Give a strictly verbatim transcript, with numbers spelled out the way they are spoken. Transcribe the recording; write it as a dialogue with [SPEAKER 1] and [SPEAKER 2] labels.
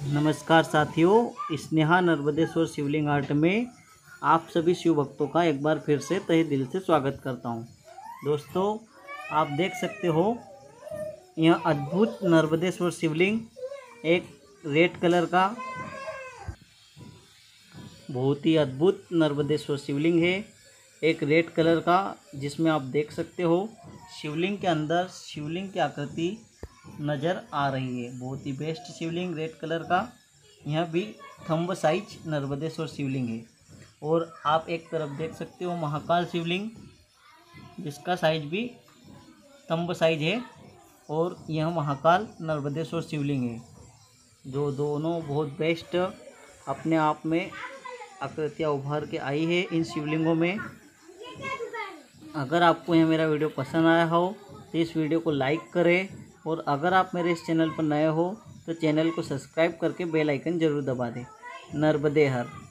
[SPEAKER 1] नमस्कार साथियों, स्नेहा नर्मदेश्वर शिवलिंग आर्ट में आप सभी शिव भक्तों का एक बार फिर से तहे दिल से स्वागत करता हूं। दोस्तों, आप देख सकते हो यह अद्भुत नर्मदेश्वर शिवलिंग एक रेड कलर का बहुत ही अद्भुत नर्मदेश्वर शिवलिंग है। एक रेड कलर का, जिसमें आप देख सकते हो शिवलिंग के अंदर शिवलिंग की आकृति नज़र आ रही है। बहुत ही बेस्ट शिवलिंग रेड कलर का। यह भी थंब साइज नर्मदेश्वर शिवलिंग है। और आप एक तरफ देख सकते हो महाकाल शिवलिंग, जिसका साइज भी थंब साइज है। और यह महाकाल नर्मदेश्वर शिवलिंग है, जो दोनों बहुत बेस्ट अपने आप में आकृतियाँ उभार के आई है इन शिवलिंगों में। अगर आपको यह मेरा वीडियो पसंद आया हो तो इस वीडियो को लाइक करें, और अगर आप मेरे इस चैनल पर नए हो तो चैनल को सब्सक्राइब करके बेल आइकन ज़रूर दबा दें। नर्मदे हर।